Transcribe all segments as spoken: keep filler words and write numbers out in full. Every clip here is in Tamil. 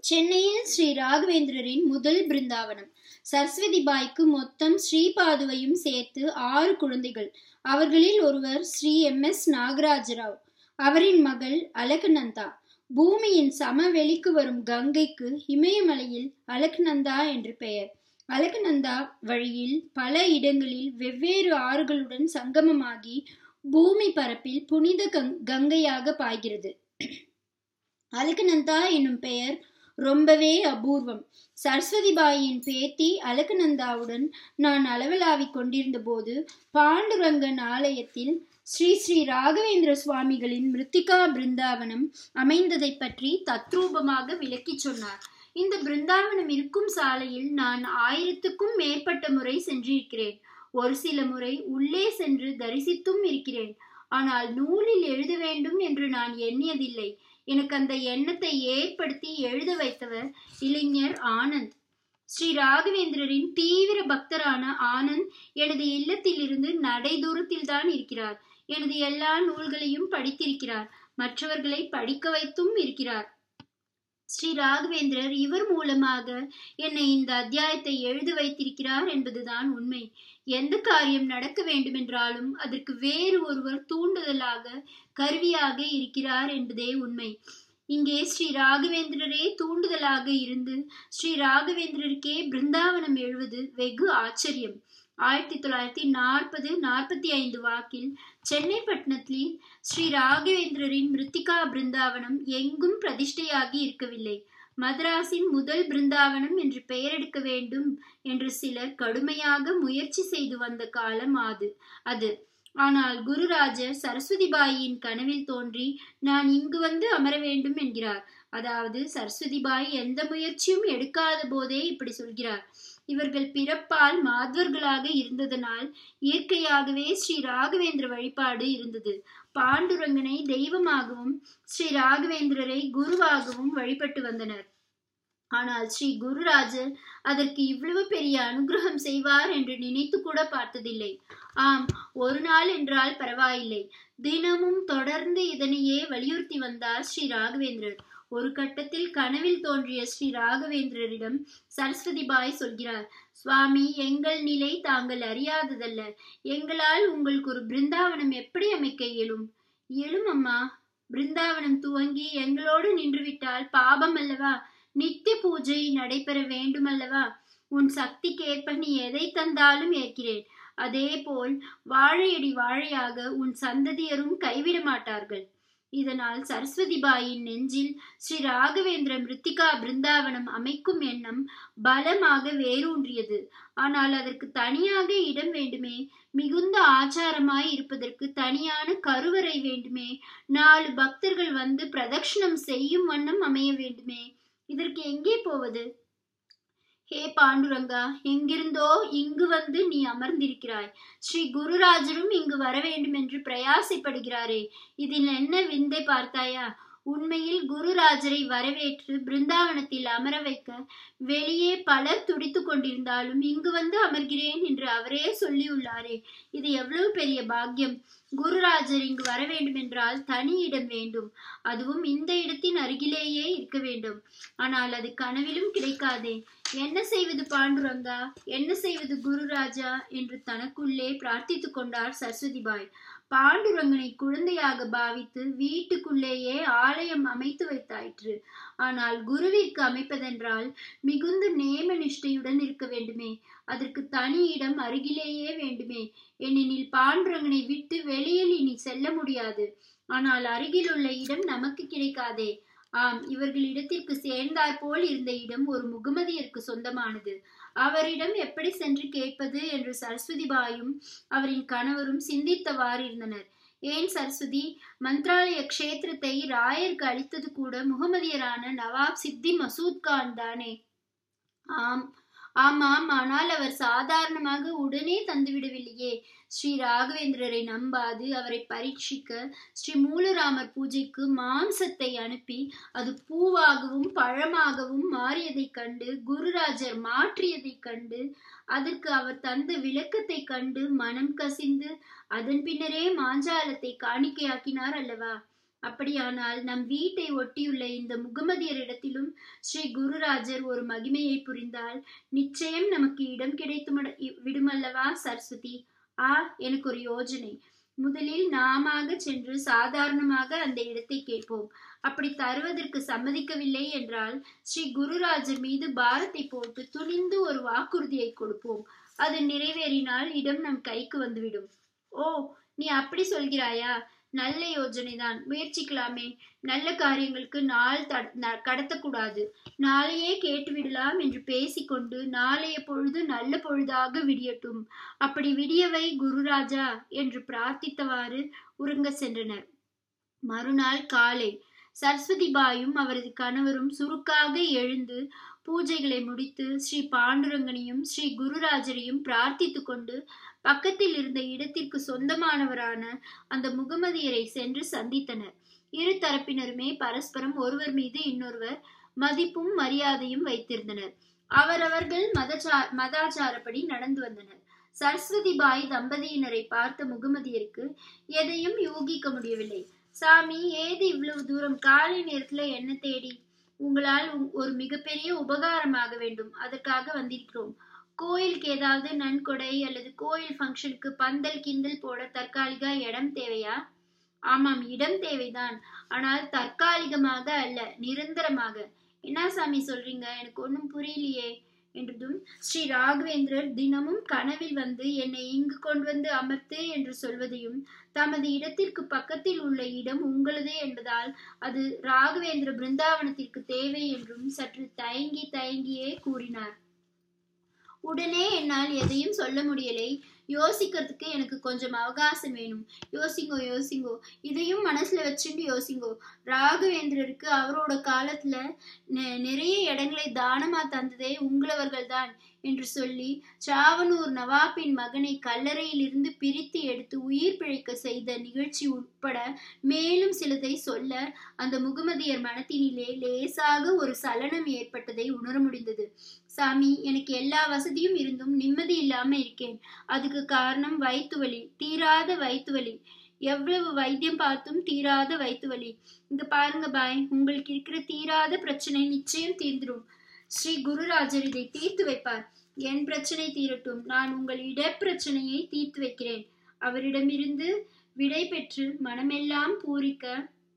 சென்னையில் ஸ்ரீ ராகவேந்திரரின் முதல் பிருந்தாவனம். சரஸ்வதி பாய்க்கு மொத்தம் ஸ்ரீபாதுவையும் சேர்த்து ஆறு குழந்தைகள். அவர்களில் ஒருவர் ஸ்ரீ எம் எஸ் நாகராஜராவ். அவரின் மகள் அலக்நந்தா. பூமியின் சமவெளிக்கு வரும் கங்கைக்கு இமயமலையில் அலக்நந்தா என்று பெயர். அலக்நந்தா வழியில் பல இடங்களில் வெவ்வேறு ஆறுகளுடன் சங்கமமாகி பூமி பரப்பில் புனித கங்கையாக பாய்கிறது. அலக்நந்தா என்னும் பெயர் ரொம்பவே அபூர்வம். சரஸ்வதி பாயின் பேத்தி அலக்நந்தாவுடன் நான் அளவலாவிக் கொண்டிருந்த போது பாண்டுரங்கன் ஆலயத்தில் ஸ்ரீ ஸ்ரீ ராகவேந்திர சுவாமிகளின் மிருத்திகா பிருந்தாவனம் அமைந்ததை பற்றி தத்ரூபமாக விளக்கி சொன்னார். இந்த பிருந்தாவனம் இருக்கும் சாலையில் நான் ஆயிரத்துக்கும் மேற்பட்ட முறை சென்றிருக்கிறேன். ஒரு சில முறை உள்ளே சென்று தரிசித்தும் இருக்கிறேன். ஆனால் நூலில் எழுத வேண்டும் என்று நான் எண்ணியதில்லை. எனக்கு அந்த எண்ணத்தை ஏற்படுத்தி எழுத வைத்தவர் இளைஞர் ஆனந்த். ஸ்ரீ ராகவேந்திரரின் தீவிர பக்தரான ஆனந்த் எனது இல்லத்தில் இருந்து நடை தூரத்தில் தான் இருக்கிறார். எனது எல்லா நூல்களையும் படித்திருக்கிறார். மற்றவர்களை படிக்க வைத்தும் இருக்கிறார். ஸ்ரீ ராகவேந்திரர் இவர் மூலமாக என்னை இந்த அத்தியாயத்தை எழுத வைத்திருக்கிறார் என்பதுதான் உண்மை. எந்த காரியம் நடக்க வேண்டுமென்றாலும் அதற்கு வேறு ஒருவர் தூண்டுதலாக கருவியாக இருக்கிறார் என்பதே உண்மை. இங்கே ஸ்ரீ ராகவேந்திரரே தூண்டுதலாக இருந்து ஸ்ரீ ராகவேந்திரருக்கே பிருந்தாவனம் எழுவது வெகு ஆச்சரியம். ஆயிரத்தி தொள்ளாயிரத்தி நாற்பது நாற்பத்தி ஐந்து வாக்கில் சென்னை பட்டணத்தில் ஸ்ரீ ராகவேந்திரரின் மிருத்திகா பிருந்தாவனம் எங்கும் பிரதிஷ்டையாகி இருக்கவில்லை. மதராஸின் முதல் பிருந்தாவனம் என்று பெயரெடுக்க வேண்டும் என்று சிலர் கடுமையாக முயற்சி செய்து வந்த காலம் அது அது ஆனால் குருராஜர் சரஸ்வதி பாயின் கனவில் தோன்றி நான் இங்கு வந்து அமர வேண்டும் என்கிறார். அதாவது சரஸ்வதி பாய் எந்த முயற்சியும் எடுக்காத போதே இப்படி சொல்கிறார். இவர்கள் பிறப்பால் மாதவர்களாக இருந்ததனால் இயற்கையாகவே ஸ்ரீ ராகவேந்திர வழிபாடு இருந்தது. பாண்டுரங்கனை தெய்வமாகவும் ஸ்ரீ ராகவேந்திரரை குருவாகவும் வழிபட்டு வந்தனர். ஆனால் ஸ்ரீ குருராஜர் அதற்கு இவ்வளவு பெரிய அனுகிரகம் செய்வார் என்று நினைத்து கூட பார்த்ததில்லை. ஆம், ஒரு நாள் என்றால் பரவாயில்லை, தினமும் தொடர்ந்து இதனையே வலியுறுத்தி வந்தார் ஸ்ரீ ராகவேந்திரர். ஒரு கட்டத்தில் கனவில் தோன்றிய ஸ்ரீ ராகவேந்திரரிடம் சரஸ்வதி பாய் சொல்கிறார், சுவாமி, எங்கள் நிலை தாங்கள் அறியாததல்ல. எங்களால் உங்களுக்கு ஒரு பிருந்தாவனம் எப்படி அமைக்க இயலும்? இயலும் அம்மா. பிருந்தாவனம் துவங்கி எங்களோடு நின்றுவிட்டால் பாபம் அல்லவா? நித்திய பூஜை நடைபெற வேண்டும் அல்லவா? உன் சக்திக்கேற்ப நீ எதை தந்தாலும் ஏற்கிறேன். அதே போல் வாழையடி வாழையாக உன் சந்ததியரும் கைவிட மாட்டார்கள். இதனால் சரஸ்வதி பாயின் நெஞ்சில் ஸ்ரீ ராகவேந்திர மிருத்திகா பிருந்தாவனம் அமைக்கும் எண்ணம் பலமாக வேரூன்றியது. ஆனால் அதற்கு தனியாக இடம் வேண்டுமே, மிகுந்த ஆச்சாரமாய் இருப்பதற்கு தனியான கருவறை வேண்டுமே, நாலு பக்தர்கள் வந்து பிரதட்சணம் செய்யும் வண்ணம் அமைய வேண்டுமே. இதற்கு எங்கே போவது? ஹே பாண்டுரங்கா, எங்கிருந்தோ இங்கு வந்து நீ அமர்ந்திருக்கிறாய். ஸ்ரீ குருராஜரும் இங்கு வர வேண்டும் என்று பிரயாசைப்படுகிறாரே, இதில் என்ன விந்தை பார்த்தாயா? உண்மையில் குருராஜரை வரவேற்று பிருந்தாவனத்தில் அமர வைக்க வெளியே பலர் துடித்து கொண்டிருந்தாலும் இங்கு வந்து அமர்கிறேன் என்று அவரே சொல்லியுள்ளாரே, இது எவ்வளவு பெரிய பாக்கியம்! குருராஜர் இங்கு வர வேண்டும் என்றால் தனி இடம் வேண்டும். அதுவும் இந்த இடத்தின் அருகிலேயே இருக்க வேண்டும். ஆனால் அது கனவிலும் கிடைக்காதே. என்ன செய்வது பாண்டுரங்கா, என்ன செய்வது குருராஜா என்று தனக்குள்ளே பிரார்த்தித்து கொண்டார் சரஸ்வதி பாய். பாண்டுரங்கனை குழந்தையாக பாவித்து வீட்டுக்குள்ளேயே ஆலயம் அமைத்து வைத்தாயிற்று. ஆனால் குருவிற்கு அமைப்பதென்றால் மிகுந்த நேம நிஷ்டையுடன் இருக்க வேண்டுமே, அதற்கு தனி இடம் அருகிலேயே வேண்டுமே. ஏனெனில் பாண்டுரங்கனை விட்டு வெளியில் இனி செல்ல முடியாது. ஆனால் அருகில் உள்ள இடம் நமக்கு கிடைக்காதே. ஆம், இவர்கள் இடத்திற்கு சேர்ந்தாற் போல் இருந்த இடம் ஒரு முகமதியருக்கு சொந்தமானது. அவரிடம் எப்படி சென்று கேட்பது என்று சரஸ்வதி பாயும் அவரின் கணவரும் சிந்தித்தவாறு இருந்தனர். ஏன் சரஸ்வதி, மந்த்ராலய க்ஷேத்திரத்தை ராயருக்கு அளித்தது கூட முகமதியரான நவாப் சித்தி மசூத் கான் தானே? ஆம் ஆமாம் ஆனால் அவர் சாதாரணமாக உடனே தந்துவிடவில்லையே. ஸ்ரீ ராகவேந்திரரை நம்பாது அவரை பரீட்சிக்க ஸ்ரீ மூலராமர் பூஜைக்கு மாம்சத்தை அனுப்பி அது பூவாகவும் பழமாகவும் மாறியதை கண்டு குருராஜர் மாற்றியதை கண்டு அதற்கு அவர் தந்த விளக்கத்தை கண்டு மனம் கசிந்து அதன் பின்னரே மாஞ்சாலத்தை காணிக்கையாக்கினார் அல்லவா? அப்படியானால் நம் வீட்டை ஒட்டியுள்ள இந்த முகமதியரிடத்திலும் ஸ்ரீ குருராஜர் ஒரு மகிமையை புரிந்தால் நிச்சயம் நமக்கு இடம் கிடைத்து விடுமல்லவா சரஸ்வதி? ஆ, எனக்கு ஒரு யோஜனை. முதலில் நாமாக சென்று சாதாரணமாக அந்த இடத்தை கேட்போம். அப்படி தருவதற்கு சம்மதிக்கவில்லை என்றால் ஸ்ரீ குருராஜர் மீது பாரத்தை போட்டு துணிந்து ஒரு வாக்குறுதியை கொடுப்போம். அது நிறைவேறினால் இடம் நம் கைக்கு வந்துவிடும். ஓ, நீ அப்படி சொல்கிறாயா? நல்ல யோஜனைதான், முயற்சிக்கலாமே. நல்ல காரியங்களுக்கு நாள் கடத்தக்கூடாது. நாளையே கேட்டுவிடலாம் என்று பேசிக்கொண்டு நாளைய பொழுது நல்ல பொழுதாக விடியட்டும். அப்படி விடியவை குருராஜா என்று பிரார்த்தித்தவாறு உறங்க சென்றனர். மறுநாள் காலை சரஸ்வதி பாயும் அவரது கணவரும் சுருக்காக எழுந்து பூஜைகளை முடித்து ஸ்ரீ பாண்டுரங்கனையும் ஸ்ரீ குருராஜரையும் பிரார்த்தித்து கொண்டு பக்கத்தில் இருந்த இடத்திற்கு சொந்தமானவரான அந்த முகமதியரை சென்று சந்தித்தனர். இரு தரப்பினருமே பரஸ்பரம் ஒருவர் மீது இன்னொருவர் மதிப்பும் மரியாதையும் வைத்திருந்தனர். அவரவர்கள் மதச்சா மதாச்சாரப்படி நடந்து வந்தனர். சரஸ்வதி பாய் தம்பதியினரை பார்த்த முகமதியருக்கு எதையும் யூகிக்க முடியவில்லை. சாமி, ஏது இவ்வளவு தூரம் காலை நேரத்துல என்ன தேடி? உங்களால் ஒரு மிகப்பெரிய உபகாரமாக வேண்டும், அதற்காக வந்திருக்கிறோம். கோயிலுக்கு ஏதாவது நன்கொடை அல்லது கோயில் ஃபங்க்ஷனுக்கு பந்தல் கிண்டல் போட தற்காலிக இடம் தேவையா? ஆமாம், இடம் தேவைதான். ஆனால் தற்காலிகமாக அல்ல, நிரந்தரமாக. என்ன சாமி சொல்றீங்க? எனக்கு ஒன்றும் புரியலையே என்றதும் ஸ்ரீ ராகவேந்திரர் தினமும் கனவில் வந்து என்னை இங்கு கொண்டு வந்து அமர்த்து என்று சொல்வதையும் தமது இடத்திற்கு பக்கத்தில் உள்ள இடம் உங்களதே என்பதால் அது ராகவேந்திர பிருந்தாவனத்திற்கு தேவை என்றும் சற்று தயங்கி தயங்கியே கூறினார். உடனே என்னால் எதையும் சொல்ல முடியலை. யோசிக்கிறதுக்கு எனக்கு கொஞ்சம் அவகாசம் வேணும். யோசிங்கோ யோசிங்கோ இதையும் மனசுல வச்சுட்டு யோசிங்கோ. ராகவேந்திரருக்கு அவரோட காலத்துல நிறைய இடங்களை தானமா தந்ததே உங்களவர்கள் தான் என்று சொல்லி சாவனூர் நவாபின் மகனை கல்லறையில் இருந்து பிரித்து எடுத்து உயிர் பிழைக்க செய்த நிகழ்ச்சி உட்பட மேலும் சிலதை சொல்ல அந்த முகமதியர் மனத்தினிலே லேசாக ஒரு சலனம் ஏற்பட்டதை உணர முடிந்தது. சாமி, எனக்கு எல்லா வசதியும் இருந்தும் நிம்மதி இல்லாம இருக்கேன். அதுக்கு காரணம் வயிற்று வலி, தீராத வயிற்று வலி. எவ்வளவு வைத்தியம் பார்த்தும் தீராத வயிற்று வலி. இங்க பாருங்க பாய், உங்களுக்கு இருக்கிற தீராத பிரச்சனை நிச்சயம் தீர்ந்துடும். ஸ்ரீ குருராஜர் இதை தீர்த்து வைப்பார். என் பிரச்சனை தீரட்டும், நான் உங்கள் இட பிரச்சனையை தீர்த்து வைக்கிறேன். அவரிடமிருந்து விடை பெற்று மனமெல்லாம் பூரிக்க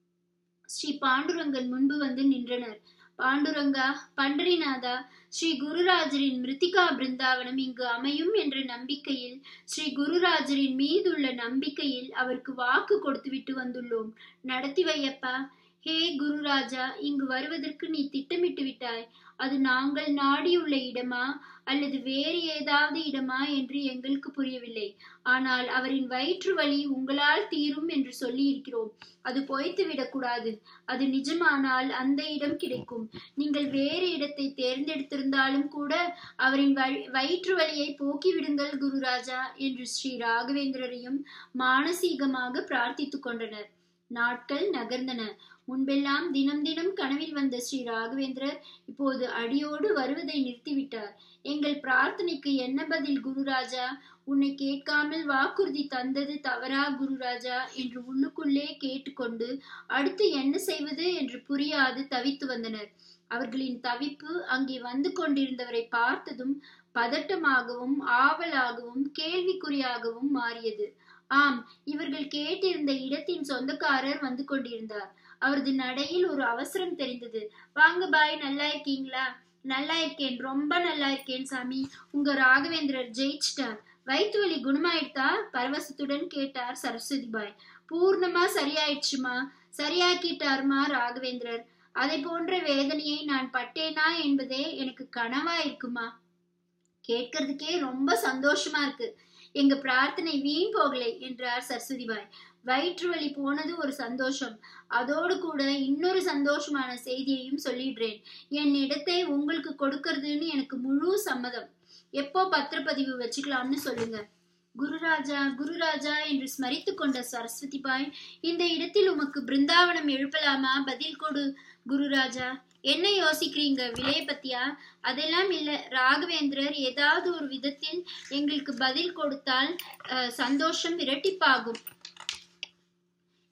ஸ்ரீ பாண்டுரங்கன் முன்பு வந்து நின்றனர். பாண்டுரங்கா, பண்டரிநாதா, ஸ்ரீ குருராஜரின் மிருத்திகா பிருந்தாவனம் இங்கு அமையும் என்ற நம்பிக்கையில், ஸ்ரீ குருராஜரின் மீதுள்ள நம்பிக்கையில் அவருக்கு வாக்கு கொடுத்து விட்டு வந்துள்ளோம். நடத்தி வையப்பா. ஹே குருராஜா, இங்கு வருவதற்கு நீ திட்டமிட்டு விட்டாய். அது நாங்கள் நாடியுள்ள இடமா அல்லது வேறு ஏதாவது இடமா என்று எங்களுக்கு புரியவில்லை. ஆனால் அவரின் வயிற்று வலி உங்களால் தீரும் என்று சொல்லி இருக்கிறோம். அது பொய்த்து விடக்கூடாது. அது நிஜமானால் அந்த இடம் கிடைக்கும். நீங்கள் வேறு இடத்தை தேர்ந்தெடுத்திருந்தாலும் கூட அவரின் வயிற்று வலியை போக்கிவிடுங்கள் குருராஜா என்று ஸ்ரீ ராகவேந்திரரையும் மானசீகமாக பிரார்த்தித்து கொண்டனர். நாட்கள் நகர்ந்தன. முன்பெல்லாம் தினம் தினம் கனவில் வந்த ஸ்ரீ ராகவேந்திரர் இப்போது அடியோடு வருவதை நிறுத்திவிட்டார். எங்கள் பிரார்த்தனைக்கு என்ன பதில் குருராஜா? உன்னை கேட்காமல் வாக்குறுதி தந்தது தவறா குருராஜா என்று உள்ளுக்குள்ளே கேட்டுக்கொண்டு அடுத்து என்ன செய்வது என்று புரியாது தவித்து வந்தனர். அவர்களின் தவிப்பு அங்கே வந்து கொண்டிருந்தவரை பார்த்ததும் பதட்டமாகவும் ஆவலாகவும் கேள்விக்குறியாகவும் மாறியது. ஆம், இவர்கள் கேட்டிருந்த இடத்தின் சொந்தக்காரர் வந்து கொண்டிருந்தார். அவரது நடையில் ஒரு அவசரம் தெரிந்தது. வாங்க பாய், நல்லா இருக்கீங்களா? நல்லா இருக்கேன், ரொம்ப நல்லா இருக்கேன் சாமி. உங்க ராகவேந்திரர் ஜெயிச்சிட்டார். வயிற்று வலி குணமாயிடுதா? பரவசத்துடன் கேட்டார் சரஸ்வதி பாய். பூர்ணமா சரியாயிடுச்சுமா. சரியாக்கிட்டாருமா ராகவேந்திரர். அதை போன்ற வேதனையை நான் பட்டேனா என்பதே எனக்கு கனவா இருக்குமா. கேட்கறதுக்கே ரொம்ப சந்தோஷமா இருக்கு. எங்க பிரார்த்தனை வீண் போகலை என்றார் சரஸ்வதி பாய். வயிற்று வலி போனது ஒரு சந்தோஷம். அதோடு கூட இன்னொரு சந்தோஷமான செய்தியையும் சொல்லிடுறேன். என் இடத்தை உங்களுக்கு கொடுக்கறதுன்னு எனக்கு முழு சம்மதம். எப்போ பத்திரப்பதிவு வச்சுக்கலாம்னு சொல்லுங்க. குருராஜா குருராஜா என்று ஸ்மரித்து கொண்ட சரஸ்வதி பாய், இந்த இடத்தில் உமக்கு பிருந்தாவனம் எழுப்பலாமா? பதில் கொடு குருராஜா. என்ன யோசிக்கிறீங்க? விலைய பத்தியா? அதெல்லாம் இல்ல. ராகவேந்திரர் ஏதாவது ஒரு விதத்தில் எங்களுக்கு பதில் கொடுத்தால் சந்தோஷம் இரட்டிப்பாகும்.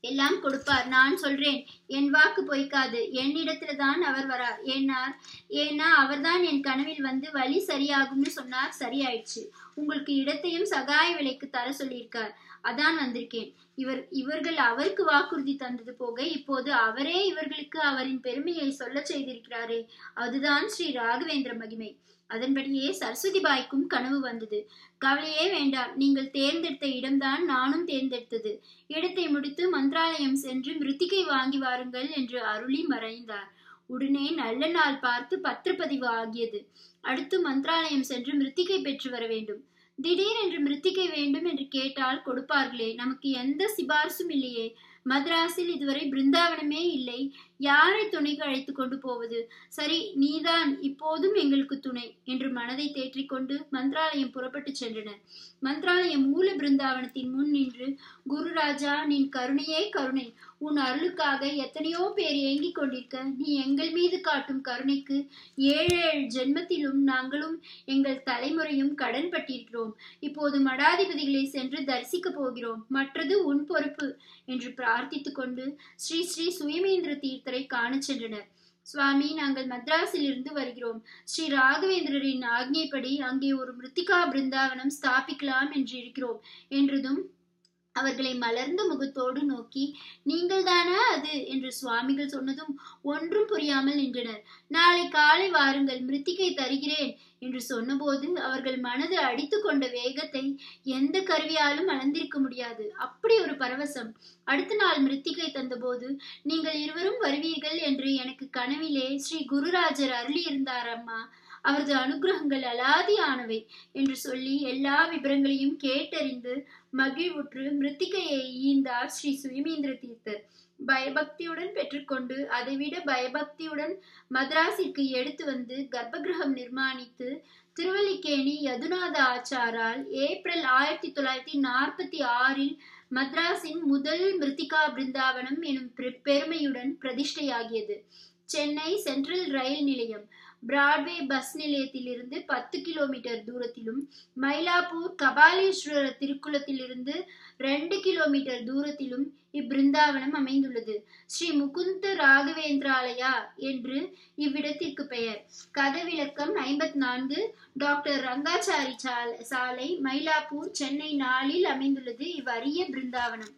எல்லாம் கொடுப்பார். நான் சொல்றேன், என் வாக்கு பொய்க்காது. என்னிடத்துல தான் அவர் வரார். ஏன்னார் ஏன்னா அவர்தான் என் கனவில் வந்து வழி சரியாகும்னு சொன்னார். சரியாயிடுச்சு. உங்களுக்கு இடத்தையும் சகாய விலைக்கு தர சொல்லியிருக்கார். அதான் வந்திருக்கேன். இவர் இவர்கள் அவருக்கு வாக்குறுதி தந்தது போக இப்போது அவரே இவர்களுக்கு அவரின் பெருமையை சொல்ல செய்திருக்கிறாரே, அதுதான் ஸ்ரீ ராகவேந்திர மகிமை. அதன்படியே சரஸ்வதி பாய்க்கும் கனவு வந்தது. கவலையே வேண்டாம், நீங்கள் தேர்ந்தெடுத்த இடம்தான் நானும் தேர்ந்தெடுத்தது. இடத்தை முடித்து மந்திராலயம் சென்று மிருத்திகை வாங்கி வாருங்கள் என்று அருளி மறைந்தார். உடனே நல்ல நாள் பார்த்து பத்திரப்பதிவு ஆகியது. அடுத்து மந்திராலயம் சென்று மிருத்திகை பெற்று வர வேண்டும். திடீரென்று மிருத்திகை வேண்டும் என்று கேட்டால் கொடுப்பார்களே, நமக்கு எந்த சிபாரிசும் இல்லையே. மദ്രാஸில் இதுவரை பிருந்தாவனமே இல்லை. யாரை துணைக்கு அழைத்து கொண்டு போவது? சரி, நீதான் இப்போதும் எங்களுக்கு துணை என்று மனதை தேற்றிக்கொண்டு மந்திராலயம் புறப்பட்டு சென்றனர். மந்திராலயம் மூல பிருந்தாவனத்தின் முன் நின்று, குருராஜா, நின் கருணையே கருணை. உன் அருளுக்காக எத்தனையோ பேர் ஏங்கிக் கொண்டிருக்க நீ எங்கள் மீது காட்டும் கருணைக்கு ஏழு ஏழு ஜென்மத்திலும் நாங்களும் எங்கள் தலைமுறையும் கடன் பட்டிருக்கிறோம். இப்போது மடாதிபதிகளை சென்று தரிசிக்க போகிறோம். மற்றது உன் பொறுப்பு என்று பிரார்த்தித்துக் கொண்டு ஸ்ரீ ஸ்ரீ சுயமேந்திர தீர்த்தரை காண சென்றனர். சுவாமி, நாங்கள் மദ്രാஸில் இருந்து வருகிறோம். ஸ்ரீ ராகவேந்திரரின் ஆக்ஞைப்படி அங்கே ஒரு மிருத்திகா பிருந்தாவனம் ஸ்தாபிக்கலாம் என்று இருக்கிறோம் என்றதும் அவர்களை மலர்ந்த முகத்தோடு நோக்கி, நீங்கள் தானா அது என்று சுவாமிகள் சொன்னதும் ஒன்றும் புரியாமல் நின்றனர். நாளை காலை வாருங்கள், மிருத்திகை தருகிறேன் என்று சொன்னபோது அவர்கள் மனது அடித்து கொண்ட வேகத்தை எந்த கருவியாலும் அளந்திருக்க முடியாது. அப்படி ஒரு பரவசம். அடுத்த நாள் மிருத்திகை தந்தபோது, நீங்கள் இருவரும் வருவீர்கள் என்று எனக்கு கனவிலே ஸ்ரீ குருராஜர் அருளி இருந்தார் அம்மா. அவரது அனுகிரகங்கள் அலாதியானவை என்று சொல்லி எல்லா விபரங்களையும் கேட்டறிந்து மகிழ்வுற்று மிருத்திகையை ஈந்தார் ஸ்ரீ சுயமேந்திர தீர்த்தர். பயபக்தியுடன் பெற்றுக்கொண்டு அதைவிட பயபக்தியுடன் மദ്രാஸிற்கு எடுத்து வந்து கர்ப்பகிரகம் நிர்மாணித்து திருவல்லிக்கேணி யதுநாத ஆச்சாரால் ஏப்ரல் ஆயிரத்தி தொள்ளாயிரத்தி நாற்பத்தி ஆறில் மദ്രാஸின் முதல் மிருத்திகா பிருந்தாவனம் எனும் பெருமையுடன் பிரதிஷ்டையாகியது. சென்னை சென்ட்ரல் ரயில் நிலையம் பிராட்வே பஸ் நிலையத்திலிருந்து பத்து கிலோமீட்டர் தூரத்திலும், மயிலாப்பூர் கபாலீஸ்வரர் திருக்குளத்திலிருந்து ரெண்டு கிலோமீட்டர் தூரத்திலும் இப்பிருந்தாவனம் அமைந்துள்ளது. ஸ்ரீ முகுந்த ராகவேந்திராலயா என்று இவ்விடத்திற்கு பெயர். கதவிலக்கம் ஐம்பத்தி நான்கு, டாக்டர் ரங்காச்சாரி சாலை, மயிலாப்பூர், சென்னை நாலில் அமைந்துள்ளது இவ்வரிய பிருந்தாவனம்.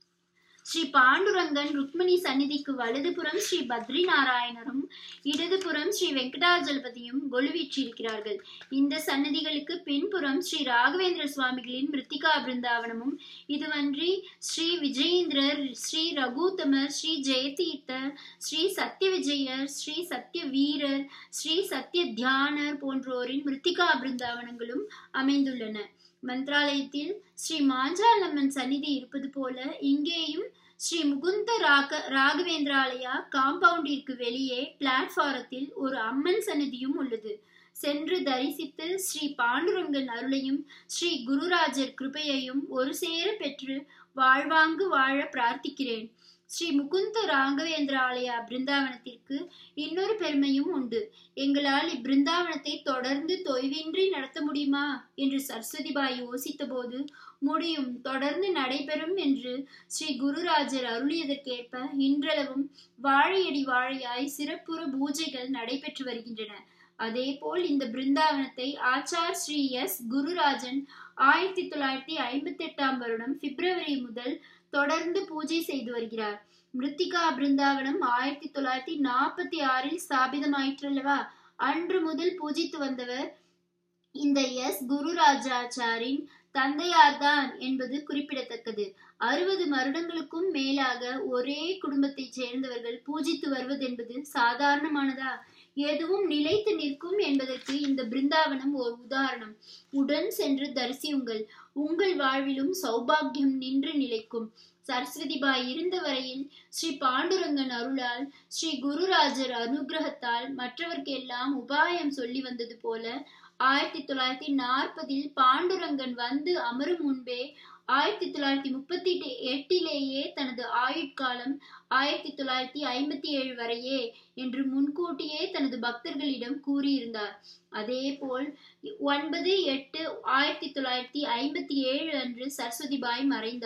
ஸ்ரீ பாண்டுரங்கன் ருக்மிணி சந்நிதிக்கு வலதுபுறம் ஸ்ரீ பத்ரி நாராயணரும் இடதுபுறம் ஸ்ரீ வெங்கடாஜலபதியும் கொலுவீற்றிருக்கிறார்கள். இந்த சன்னதிகளுக்கு பின்புறம் ஸ்ரீ ராகவேந்திர சுவாமிகளின் மிருத்திகா பிருந்தாவனமும், இதுவன்றி ஸ்ரீ விஜயேந்திரர், ஸ்ரீ ரகுத்தமர், ஸ்ரீ ஜெயதீர்த்தர், ஸ்ரீ சத்ய விஜயர், ஸ்ரீ சத்ய வீரர், ஸ்ரீ சத்ய தியானர் போன்றோரின் மிருத்திகா பிருந்தாவனங்களும் அமைந்துள்ளன. மந்திராலயத்தில் ஸ்ரீ மாஞ்சாலம்மன் சந்நிதி இருப்பது போல இங்கேயும் ஸ்ரீ முகுந்த ராக ராகவேந்திராலயா காம்பவுண்டிற்கு வெளியே பிளாட்பாரத்தில் ஒரு அம்மன் சன்னதியும் உள்ளது. சென்று தரிசித்து ஸ்ரீ பாண்டுரங்கன் அருளையும் ஸ்ரீ குருராஜர் கிருபையையும் ஒரு சேர பெற்று வாழ்வாங்கு வாழ பிரார்த்திக்கிறேன். ஸ்ரீ முகுந்த ராகவேந்திராலயா பிருந்தாவனத்திற்கு இன்னொரு பெருமையும் உண்டு. எங்களால் இப்பிருந்தாவனத்தை தொடர்ந்து தொய்வின்றி நடத்த முடியுமா என்று சரஸ்வதி பாய் யோசித்த போது, முடியும், தொடர்ந்து நடைபெறும் என்று ஸ்ரீ குருராஜர் அருளியதற்கேற்ப இன்றளவும் வாழையடி வாழையாய் சிறப்புற பூஜைகள் நடைபெற்று வருகின்றன. அதே போல் இந்த பிருந்தாவனத்தை ஆச்சார் ஸ்ரீ எஸ் குருராஜன் ஆயிரத்தி தொள்ளாயிரத்தி ஐம்பத்தி எட்டாம் வருடம் பிப்ரவரி முதல் தொடர்ந்து பூஜை செய்து வருகிறார். மிருத்திகா பிருந்தாவனம் ஆயிரத்தி தொள்ளாயிரத்தி நாற்பத்தி ஆறில் ஸ்தாபிதமாயிற்றல்லவா, அன்று முதல் பூஜித்து வந்தவர் இந்த எஸ் குருராஜாச்சாரின் தந்தையார்தான் என்பது குறிப்பிடத்தக்கது. அறுபது வருடங்களுக்கும் மேலாக ஒரே குடும்பத்தை சேர்ந்தவர்கள் பூஜித்து வருவது என்பது சாதாரணமானதா? எதுவும் நிலைத்து நிற்கும் என்பதற்கு இந்த பிருந்தாவனம் ஒரு உதாரணம். உடன் சென்று தரிசியுங்கள், உங்கள் வாழ்விலும் சௌபாகியம் நின்று நிலைக்கும். சரஸ்வதி பாய் இருந்த வரையில் ஸ்ரீ பாண்டுரங்கன் அருளால், ஸ்ரீ குருராஜர் அனுகிரகத்தால் மற்றவர்க்கெல்லாம் உபாயம் சொல்லி வந்தது போல ஆயிரத்தி தொள்ளாயிரத்தி நாற்பதில் பாண்டுரங்கன் வந்து அமரும் முன்பே ஆயிரத்தி தொள்ளாயிரத்தி முப்பத்தி எட்டிலேயே தனது ஆயுட்காலம் ஆயிரத்தி தொள்ளாயிரத்தி ஐம்பத்தி ஏழு வரையே என்று முன்கூட்டியே தனது பக்தர்களிடம் கூறியிருந்தார். அதே போல் ஒன்பது எட்டு ஆயிரத்தி தொள்ளாயிரத்தி ஐம்பத்தி ஏழு அன்று சரஸ்வதி பாய் மறைந்தார்.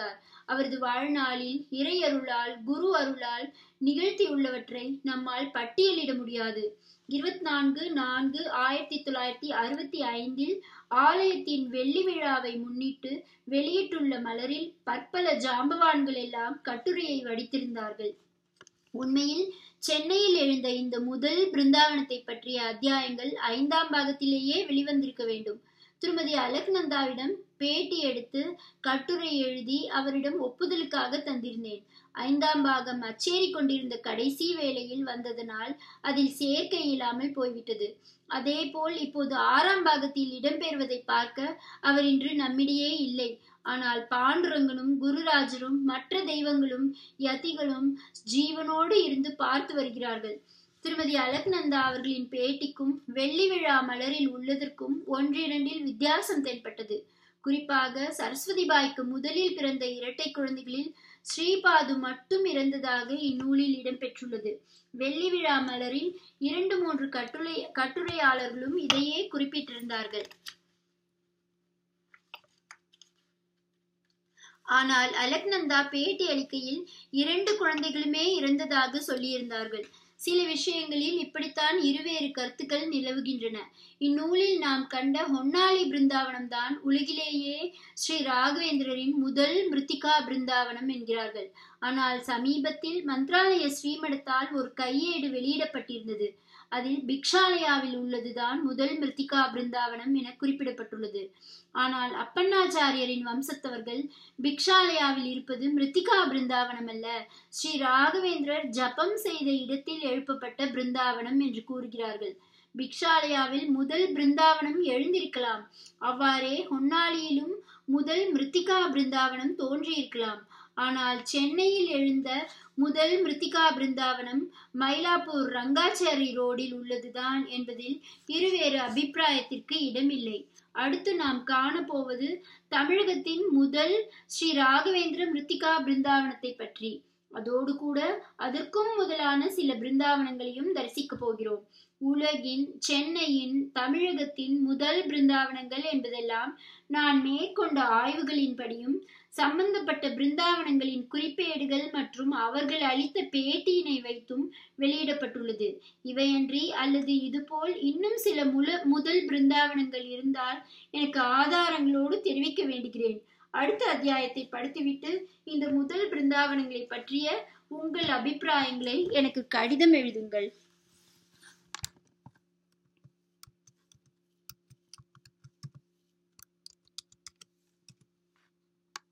அவரது வாழ்நாளில் இறை அருளால் குரு அருளால் நிகழ்த்தியுள்ளவற்றை நம்மால் பட்டியலிட முடியாது. இருபத்தி நான்கு நான்கு ஆயிரத்தி தொள்ளாயிரத்தி அறுபத்தி ஐந்தில் ஆலயத்தின் வெள்ளி விழாவை முன்னிட்டு வெளியிட்டுள்ள மலரில் பற்பல ஜாம்பவான்கள் எல்லாம் கட்டுரையை வடித்திருந்தார்கள். உண்மையில் சென்னையில் எழுந்த இந்த முதல் பிருந்தாவனத்தை பற்றிய அத்தியாயங்கள் ஐந்தாம் பாகத்திலேயே வெளிவந்திருக்க வேண்டும். திருமதி அலக்நந்தாவிடம் பேட்டி எடுத்து கட்டுரை எழுதி அவரிடம் ஒப்புதலுக்காக தந்திருந்தேன். ஐந்தாம் பாகம் அச்சேறி கொண்டிருந்த கடைசி வேளையில் வந்ததனால் அதில் சேர்க்கை இல்லாமல் போய்விட்டது. அதே போல் இப்போது ஆறாம் பாகத்தில் இடம்பெறுவதை பார்க்க அவர் இன்று நம்மிடையே இல்லை. ஆனால் பாண்டுரங்கனும் குருராஜரும் மற்ற தெய்வங்களும் யதிகளும் ஜீவனோடு இருந்து பார்த்து வருகிறார்கள். திருமதி அலக்நந்தா அவர்களின் பேட்டிக்கும் வெள்ளி விழா மலரில் உள்ளதற்கும் ஒன்றிரண்டில் வித்தியாசம் தென்பட்டது. குறிப்பாக சரஸ்வதி பாய்க்கு முதலில் பிறந்த இரட்டை குழந்தைகளில் ஸ்ரீபாது மட்டும் இறந்ததாக இந்நூலில் இடம்பெற்றுள்ளது. வெள்ளி விழா மலரில் இரண்டு மூன்று கட்டுரை கட்டுரையாளர்களும் இதையே குறிப்பிட்டிருந்தார்கள். ஆனால் அலக்நந்தா பேட்டி அளிக்கையில் இரண்டு குழந்தைகளுமே இறந்ததாக சொல்லியிருந்தார்கள். சில விஷயங்களில் இப்படித்தான் இருவேறு கருத்துக்கள் நிலவுகின்றன. இந்நூலில் நாம் கண்ட ஹொன்னாளி பிருந்தாவனம் தான் உலகிலேயே ஸ்ரீ ராகவேந்திரரின் முதல் மிருத்திகா பிருந்தாவனம் என்கிறார்கள். ஆனால் சமீபத்தில் மந்த்ராலய ஸ்ரீமடத்தால் ஒரு கையேடு வெளியிடப்பட்டிருந்தது. அதில் பிக்ஷாலயாவில் உள்ளதுதான் முதல் மிருத்திகா பிருந்தாவனம் என குறிப்பிடப்பட்டுள்ளது. ஆனால் அப்பண்ணாச்சாரியரின் வம்சத்தவர்கள் பிக்ஷாலயாவில் இருப்பது மிருத்திகா பிருந்தாவனம் அல்ல, ஸ்ரீ ராகவேந்திரர் ஜபம் செய்த இடத்தில் எழுப்பப்பட்ட பிருந்தாவனம் என்று கூறுகிறார்கள். பிக்ஷாலயாவில் முதல் பிருந்தாவனம் எழுந்திருக்கலாம். அவ்வாறே ஹொன்னாளியிலும் முதல் மிருத்திகா பிருந்தாவனம் தோன்றியிருக்கலாம். ஆனால் சென்னையில் எழுந்த முதல் மிருத்திகா பிருந்தாவனம் மயிலாப்பூர் ரங்காச்சாரி ரோடில் உள்ளதுதான் என்பதில் இருவேறு அபிப்பிராயத்திற்கு இடமில்லை. அடுத்து நாம் காணப்போவது தமிழகத்தின் முதல் ஸ்ரீ ராகவேந்திர மிருத்திகா பிருந்தாவனத்தை பற்றி. அதோடு கூட அதற்கும் முதலான சில பிருந்தாவனங்களையும் தரிசிக்க போகிறோம். உலகின், சென்னையின், தமிழகத்தின் முதல் பிருந்தாவனங்கள் என்பதெல்லாம் நான் மேற்கொண்ட ஆய்வுகளின்படியும் சம்பந்தப்பட்ட பிருந்தாவனங்களின் குறிப்பேடுகள் மற்றும் அவர்கள் அளித்த பேட்டியினை வைத்தும் வெளியிடப்பட்டுள்ளது. இவையன்றி அல்லது இதுபோல் இன்னும் சில முல முதல் பிருந்தாவனங்கள் இருந்தால் எனக்கு ஆதாரங்களோடு தெரிவிக்க வேண்டுகிறேன். அடுத்த அத்தியாயத்தை படித்துவிட்டு இந்த முதல் பிருந்தாவனங்களை பற்றிய உங்கள் அபிப்பிராயங்களை எனக்கு கடிதம் எழுதுங்கள்.